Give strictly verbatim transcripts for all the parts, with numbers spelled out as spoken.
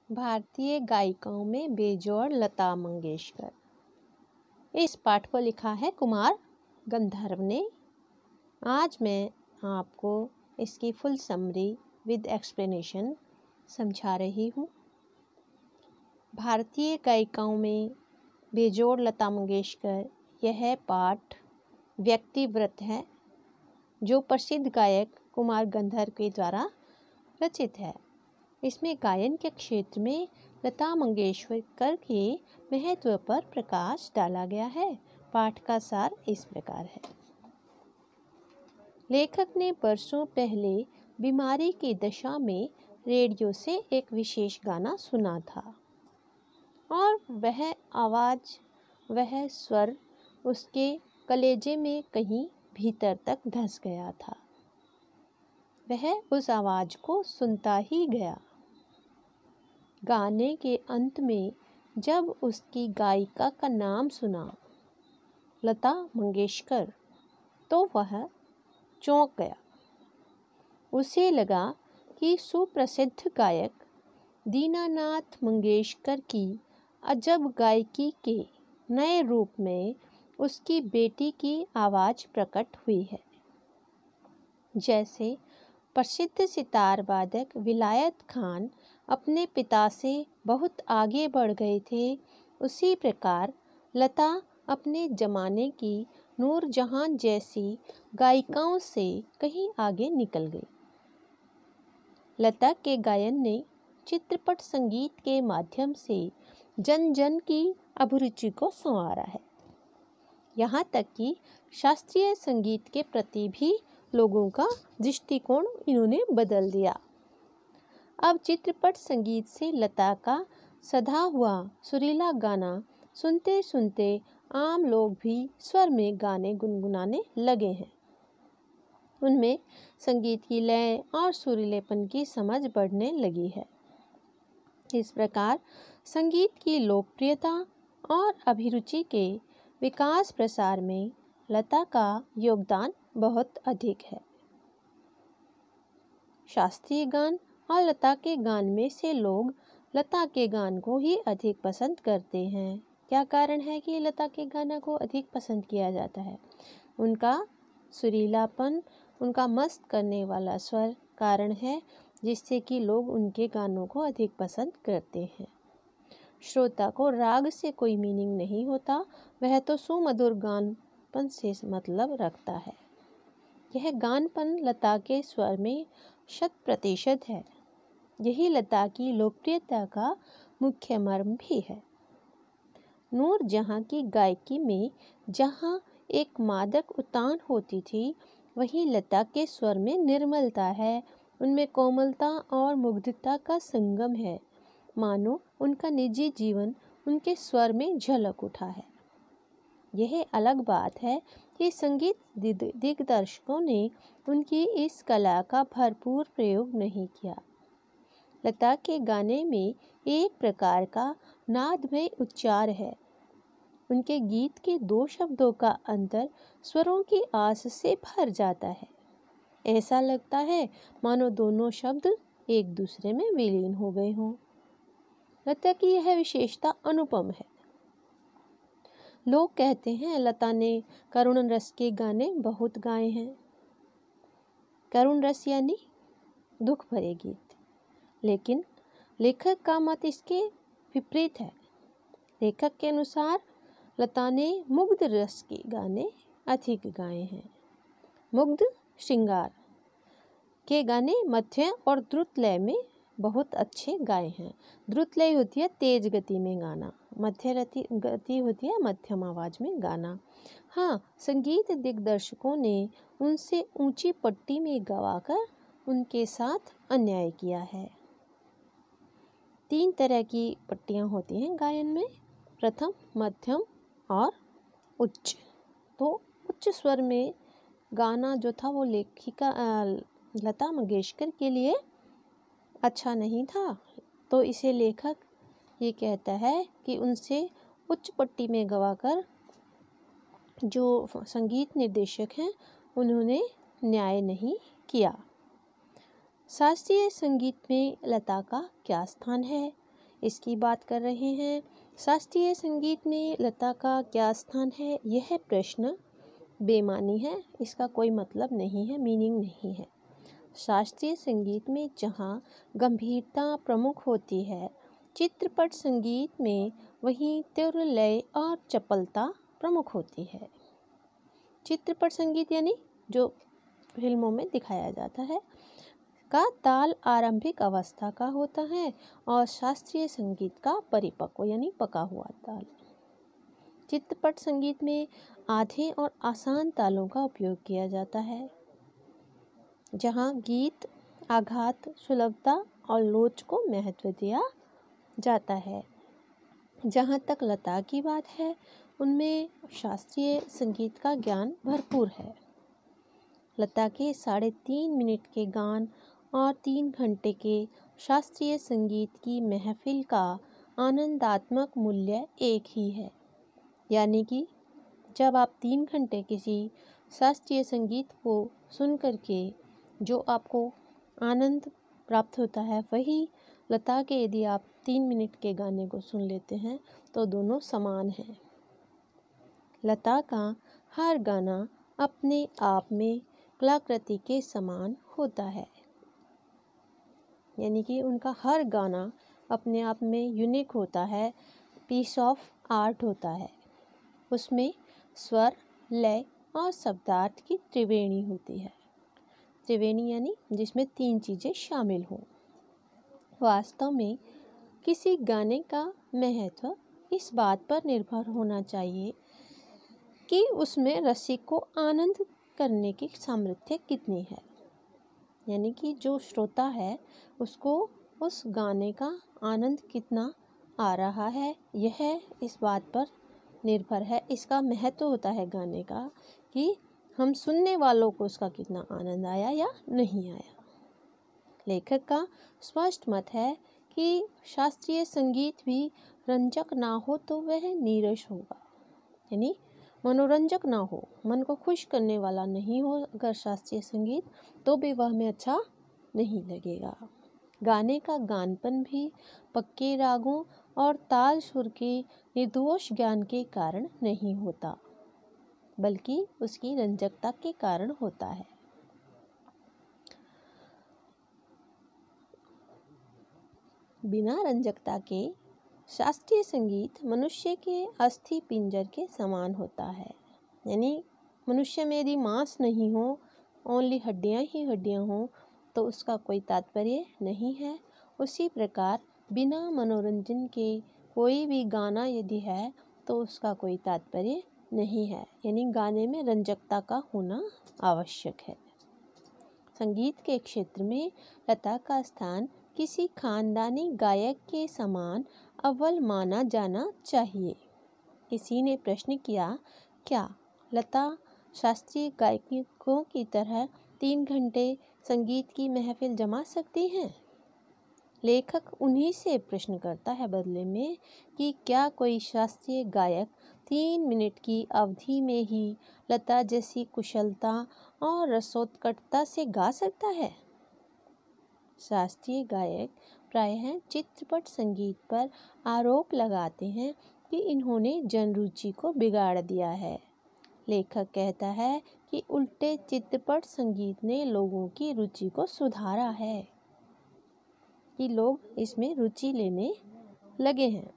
भारतीय गायिकाओं में बेजोड़ लता मंगेशकर। इस पाठ को लिखा है कुमार गंधर्व ने। आज मैं आपको इसकी फुल समरी विद एक्सप्लेनेशन समझा रही हूँ। भारतीय गायिकाओं में बेजोड़ लता मंगेशकर, यह पाठ व्यक्तिवृत्त है जो प्रसिद्ध गायक कुमार गंधर्व के द्वारा रचित है। इसमें गायन के क्षेत्र में लता मंगेशकर के महत्व पर प्रकाश डाला गया है। पाठ का सार इस प्रकार है। लेखक ने वर्षों पहले बीमारी की दशा में रेडियो से एक विशेष गाना सुना था और वह आवाज़, वह स्वर उसके कलेजे में कहीं भीतर तक धंस गया था। वह उस आवाज़ को सुनता ही गया। गाने के अंत में जब उसकी गायिका का नाम सुना, लता मंगेशकर, तो वह चौंक गया। उसे लगा कि सुप्रसिद्ध गायक दीनानाथ मंगेशकर की अजब गायकी के नए रूप में उसकी बेटी की आवाज़ प्रकट हुई है। जैसे प्रसिद्ध सितार वादक विलायत खान अपने पिता से बहुत आगे बढ़ गए थे, उसी प्रकार लता अपने ज़माने की नूरजहां जैसी गायिकाओं से कहीं आगे निकल गई। लता के गायन ने चित्रपट संगीत के माध्यम से जन जन की अभिरुचि को संवारा है। यहाँ तक कि शास्त्रीय संगीत के प्रति भी लोगों का दृष्टिकोण इन्होंने बदल दिया। अब चित्रपट संगीत से लता का सधा हुआ सुरीला गाना सुनते सुनते आम लोग भी स्वर में गाने गुनगुनाने लगे हैं। उनमें संगीत की लय और सुरीलेपन की समझ बढ़ने लगी है। इस प्रकार संगीत की लोकप्रियता और अभिरुचि के विकास प्रसार में लता का योगदान बहुत अधिक है। शास्त्रीय गान और लता के गान में से लोग लता के गान को ही अधिक पसंद करते हैं। क्या कारण है कि लता के गाना को अधिक पसंद किया जाता है? उनका सुरीलापन, उनका मस्त करने वाला स्वर कारण है जिससे कि लोग उनके गानों को अधिक पसंद करते हैं। श्रोता को राग से कोई मीनिंग नहीं होता, वह तो सुमधुर गानपन से मतलब रखता है। यह गानपन लता के स्वर में शत प्रतिशत है। यही लता की लोकप्रियता का मुख्य मर्म भी है। नूरजहां की गायकी में जहां एक मादक उतान होती थी, वहीं लता के स्वर में निर्मलता है, उनमें कोमलता और मुग्धता का संगम है। मानो उनका निजी जीवन उनके स्वर में झलक उठा है। यह अलग बात है कि संगीत दिग्दर्शकों ने उनकी इस कला का भरपूर प्रयोग नहीं किया। लता के गाने में एक प्रकार का नादमय उच्चार है। उनके गीत के दो शब्दों का अंतर स्वरों की आस से भर जाता है। ऐसा लगता है मानो दोनों शब्द एक दूसरे में विलीन हो गए हों। लता की यह विशेषता अनुपम है। लोग कहते हैं लता ने करुण रस के गाने बहुत गाए हैं। करुण रस यानी दुख भरे गीत। लेकिन लेखक का मत इसके विपरीत है। लेखक के अनुसार लता ने मुग्ध रस के गाने अधिक गाए हैं। मुग्ध श्रृंगार के गाने मध्य और द्रुत लय में बहुत अच्छे गाए हैं। द्रुत लय होती है तेज गति में गाना, मध्य गति होती है मध्यम आवाज में गाना। हाँ, संगीत दिग्दर्शकों ने उनसे ऊंची पट्टी में गवाकर उनके साथ अन्याय किया है। तीन तरह की पट्टियाँ होती हैं गायन में, प्रथम, मध्यम और उच्च। तो उच्च स्वर में गाना जो था वो लेखिका लता मंगेशकर के लिए अच्छा नहीं था, तो इसे लेखक ये कहता है कि उनसे उच्च पट्टी में गवाकर जो संगीत निर्देशक हैं उन्होंने न्याय नहीं किया। शास्त्रीय संगीत में लता का क्या स्थान है? इसकी बात कर रहे हैं। शास्त्रीय संगीत में लता का क्या स्थान है? यह प्रश्न बेमानी है, इसका कोई मतलब नहीं है, मीनिंग नहीं है। शास्त्रीय संगीत में जहाँ गंभीरता प्रमुख होती है, चित्रपट संगीत में वहीं तीव्र लय और चपलता प्रमुख होती है। चित्रपट संगीत यानी जो फिल्मों में दिखाया जाता है का ताल आरंभिक अवस्था का होता है और शास्त्रीय संगीत का परिपक्व यानी पका हुआ ताल। चित्रपट संगीत में आधे और आसान तालों का उपयोग किया जाता है, जहां गीत, आघात, सुलभता और लोच को महत्व दिया जाता है। जहाँ तक लता की बात है, उनमें शास्त्रीय संगीत का ज्ञान भरपूर है। लता के साढ़े तीन मिनट के गान और तीन घंटे के शास्त्रीय संगीत की महफिल का आनंदात्मक मूल्य एक ही है। यानी कि जब आप तीन घंटे किसी शास्त्रीय संगीत को सुन करके जो आपको आनंद प्राप्त होता है, वही लता के यदि आप तीन मिनट के गाने को सुन लेते हैं तो दोनों समान हैं। लता का हर गाना अपने आप में कलाकृति के समान होता है, यानी कि उनका हर गाना अपने आप में यूनिक होता है, पीस ऑफ आर्ट होता है। उसमें स्वर, लय और शब्दार्थ की त्रिवेणी होती है। त्रिवेणी यानी जिसमें तीन चीज़ें शामिल हों। वास्तव में किसी गाने का महत्व इस बात पर निर्भर होना चाहिए कि उसमें रसिक को आनंद करने की सामर्थ्य कितनी है, यानी कि जो श्रोता है उसको उस गाने का आनंद कितना आ रहा है, यह इस बात पर निर्भर है। इसका महत्व होता है गाने का कि हम सुनने वालों को उसका कितना आनंद आया या नहीं आया। लेखक का स्पष्ट मत है कि शास्त्रीय संगीत भी रंजक ना हो तो वह नीरस होगा, यानी मनोरंजक ना हो, मन को खुश करने वाला नहीं हो अगर शास्त्रीय संगीत, तो भी वह में अच्छा नहीं लगेगा। गाने का गानपन भी पक्के रागों और ताल सुर के निर्दोष ज्ञान के कारण नहीं होता, बल्कि उसकी रंजकता के कारण होता है। बिना रंजकता के शास्त्रीय संगीत मनुष्य के अस्थि पिंजर के समान होता है, यानी मनुष्य में यदि मांस नहीं हो, ओनली हड्डियां ही हड्डियां हो, तो उसका कोई तात्पर्य नहीं है। उसी प्रकार बिना मनोरंजन के कोई भी गाना यदि है तो उसका कोई तात्पर्य नहीं है, यानी गाने में रंजकता का होना आवश्यक है। संगीत के क्षेत्र में लता का स्थान किसी खानदानी गायक के समान अव्वल माना जाना चाहिए। किसी ने प्रश्न किया, क्या लता शास्त्रीय गायकों की तरह तीन घंटे संगीत की महफिल जमा सकती हैं? लेखक उन्हीं से प्रश्न करता है बदले में कि क्या कोई शास्त्रीय गायक तीन मिनट की अवधि में ही लता जैसी कुशलता और रसोत्कटता से गा सकता है? शास्त्रीय गायक प्रायः चित्रपट संगीत पर आरोप लगाते हैं कि इन्होंने जनरुचि को बिगाड़ दिया है। लेखक कहता है कि उल्टे चित्रपट संगीत ने लोगों की रुचि को सुधारा है, कि लोग इसमें रुचि लेने लगे हैं।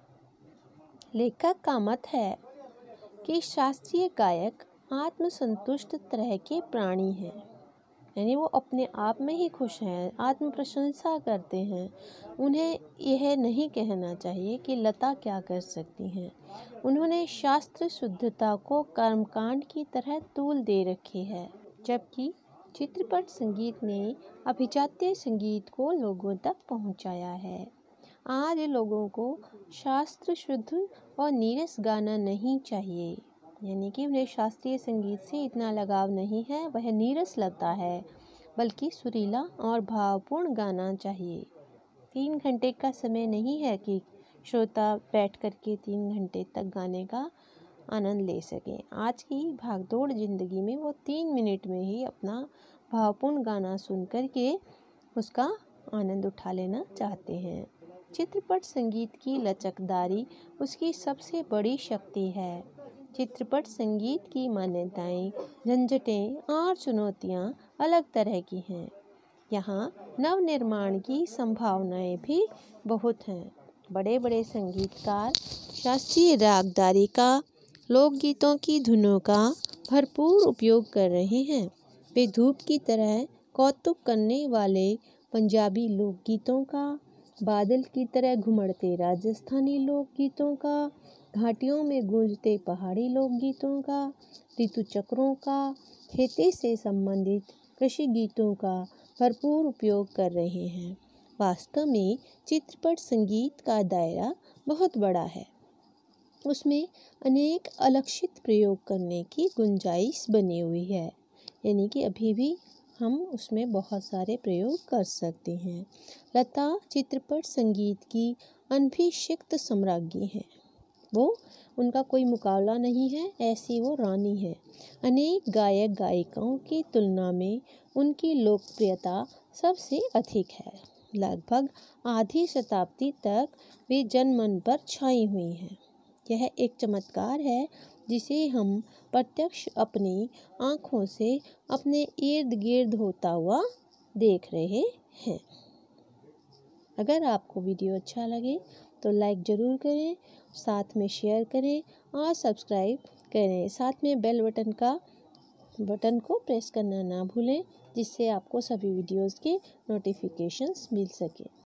लेखक का मत है कि शास्त्रीय गायक आत्मसंतुष्ट तरह के प्राणी हैं, यानी वो अपने आप में ही खुश हैं, आत्म प्रशंसा करते हैं। उन्हें यह नहीं कहना चाहिए कि लता क्या कर सकती हैं। उन्होंने शास्त्र शुद्धता को कर्मकांड की तरह तूल दे रखी है, जबकि चित्रपट संगीत ने अभिजात्य संगीत को लोगों तक पहुंचाया है। आज लोगों को शास्त्र शुद्ध और नीरस गाना नहीं चाहिए, यानी कि उन्हें शास्त्रीय संगीत से इतना लगाव नहीं है, वह नीरस लगता है, बल्कि सुरीला और भावपूर्ण गाना चाहिए। तीन घंटे का समय नहीं है कि श्रोता बैठ कर के तीन घंटे तक गाने का आनंद ले सकें। आज की भागदौड़ जिंदगी में वो तीन मिनट में ही अपना भावपूर्ण गाना सुन कर के उसका आनंद उठा लेना चाहते हैं। चित्रपट संगीत की लचकदारी उसकी सबसे बड़ी शक्ति है। चित्रपट संगीत की मान्यताएं, झंझटें और चुनौतियां अलग तरह की हैं। यहाँ नवनिर्माण की संभावनाएं भी बहुत हैं। बड़े बड़े संगीतकार शास्त्रीय रागदारी का, लोकगीतों की धुनों का भरपूर उपयोग कर रहे हैं। वे धूप की तरह कौतुक करने वाले पंजाबी लोकगीतों का, बादल की तरह घुमड़ते राजस्थानी लोकगीतों का, घाटियों में गूंजते पहाड़ी लोकगीतों का, ऋतु चक्रों का, खेती से संबंधित कृषि गीतों का भरपूर उपयोग कर रहे हैं। वास्तव में चित्रपट संगीत का दायरा बहुत बड़ा है। उसमें अनेक अलक्षित प्रयोग करने की गुंजाइश बनी हुई है, यानी कि अभी भी हम उसमें बहुत सारे प्रयोग कर सकते हैं। लता चित्रपट संगीत की अनभिषिक्त सम्राज्ञी है। वो उनका कोई मुकाबला नहीं है, ऐसी वो रानी है। अनेक गायक गायिकाओं की तुलना में उनकी लोकप्रियता सबसे अधिक है। लगभग आधी शताब्दी तक वे जनमन पर छाई हुई हैं। यह एक चमत्कार है जिसे हम प्रत्यक्ष अपनी आँखों से अपने इर्द गिर्द होता हुआ देख रहे हैं। अगर आपको वीडियो अच्छा लगे तो लाइक ज़रूर करें, साथ में शेयर करें और सब्सक्राइब करें। साथ में बेल बटन का बटन को प्रेस करना ना भूलें, जिससे आपको सभी वीडियोस के नोटिफिकेशंस मिल सके।